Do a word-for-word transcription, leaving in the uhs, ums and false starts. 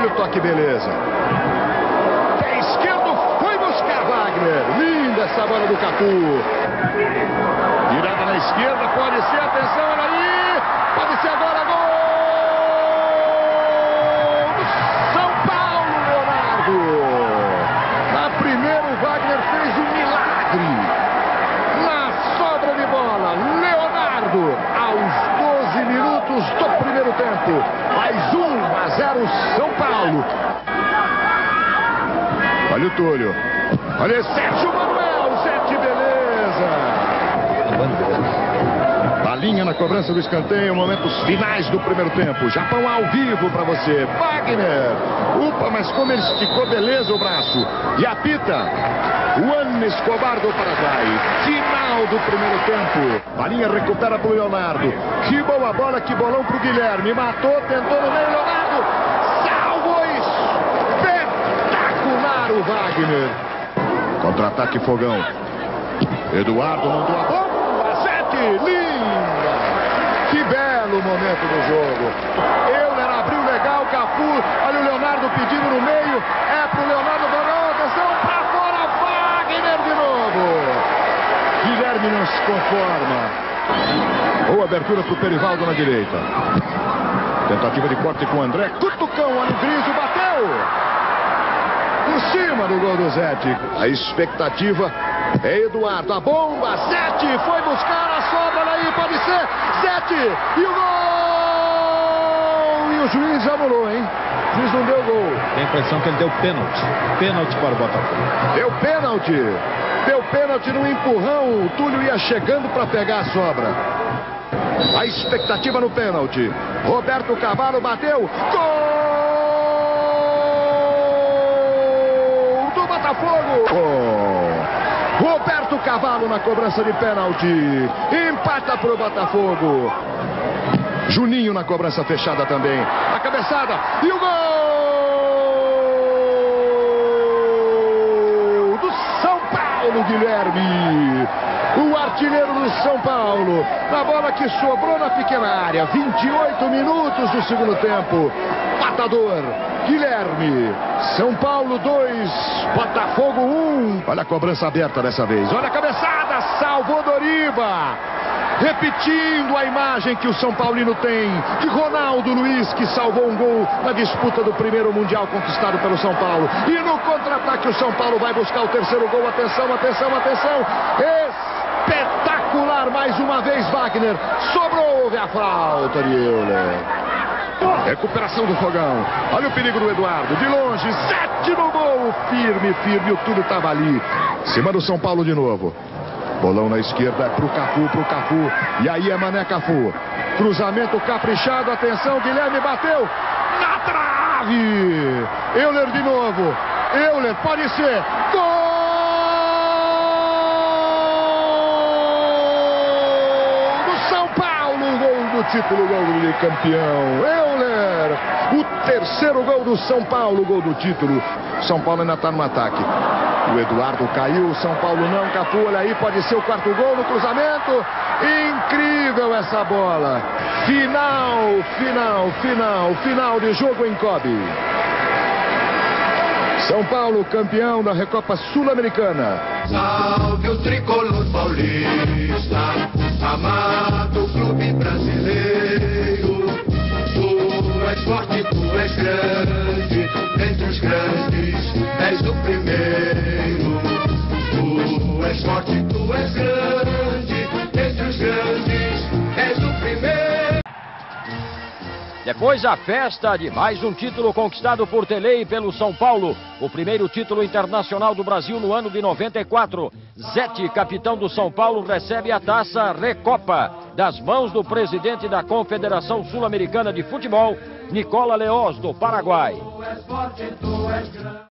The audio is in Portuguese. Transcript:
o toque, beleza. Pé esquerdo, foi buscar Wagner. Linda essa bola do Cafu. Virada na esquerda, pode ser, atenção, olha aí. Pode ser agora, gol do São Paulo, Leonardo. Na primeira, o Wagner fez um milagre. Na sobra de bola, Leonardo, aos doze minutos do primeiro tempo. Mais um a zero, São Paulo. Olha o Túlio. Olha Sérgio Manuel, Sete, beleza. Balinha na cobrança do escanteio, momentos finais do primeiro tempo. Japão ao vivo para você. Wagner. Upa, mas como ele esticou, beleza, o braço. E apita. Juan Escobar do Paraguai. Final do primeiro tempo. Balinha recupera pro Leonardo. Que boa bola, que bolão pro Guilherme. Matou, tentou no meio, Leonardo. Salvou isso. Espetacular o Wagner. Contra-ataque, Fogão. Eduardo mandou a bomba. Sete, linda. Que belo momento do jogo. Euler abriu legal, Cafu. Olha o Leonardo pedindo no meio. É pro Leonardo, Fogão. Atenção, pra fora, Wagner de novo. Guilherme não se conforma. Boa abertura pro Perivaldo na direita. Tentativa de corte com o André. Cutucão, olha o Grisio, bateu. Por cima do gol do Zete. A expectativa é Eduardo. A bomba, Zete foi buscar a sobra, aí pode ser. Zete e o gol. E o juiz anulou, hein? O juiz não deu gol. Tem a impressão que ele deu pênalti. Pênalti para o Botafogo. Deu pênalti. Deu pênalti no empurrão. O Túlio ia chegando para pegar a sobra. A expectativa no pênalti. Roberto Cavalo bateu. Gol! Botafogo! Oh. Roberto Cavalo na cobrança de pênalti. Empata pro Botafogo. Juninho na cobrança fechada também. A cabeçada e o gol do São Paulo, Guilherme. O artilheiro do São Paulo. Na bola que sobrou na pequena área. vinte e oito minutos do segundo tempo. Matador. Guilherme. São Paulo dois, Botafogo um. Olha a cobrança aberta dessa vez. Olha a cabeçada, salvou Doriva. Repetindo a imagem que o São Paulino tem de Ronaldo Luiz, que salvou um gol na disputa do primeiro Mundial conquistado pelo São Paulo. E no contra-ataque o São Paulo vai buscar o terceiro gol. Atenção, atenção, atenção. Espetacular mais uma vez Wagner. Sobrou, houve a falta de Euler. Recuperação do Fogão. Olha o perigo do Eduardo. De longe, Sete no gol. Firme, firme. O Túlio estava ali. Cima do São Paulo de novo. Bolão na esquerda é pro Cafu, pro Cafu. E aí é Mané Cafu. Cruzamento caprichado. Atenção, Guilherme bateu. Na trave. Euler de novo. Euler, pode ser. Gol! O título, gol do campeão, Euler, o terceiro gol do São Paulo, gol do título. São Paulo ainda está no ataque. O Eduardo caiu, São Paulo não. Cafu, olha aí, pode ser o quarto gol no cruzamento. Incrível essa bola. Final, final, final, final de jogo em Kobe. São Paulo, campeão da Recopa Sul-Americana. Salve o tricolor paulista, amado clube brasileiro. Tu és forte, tu és grande, entre os grandes és o primeiro. Tu és forte, tu és grande, entre os grandes és o primeiro. Depois a festa de mais um título conquistado por Tele e pelo São Paulo. O primeiro título internacional do Brasil no ano de noventa e quatro. Zete, capitão do São Paulo, recebe a taça Recopa das mãos do presidente da Confederação Sul-Americana de Futebol, Nicola Leoz, do Paraguai.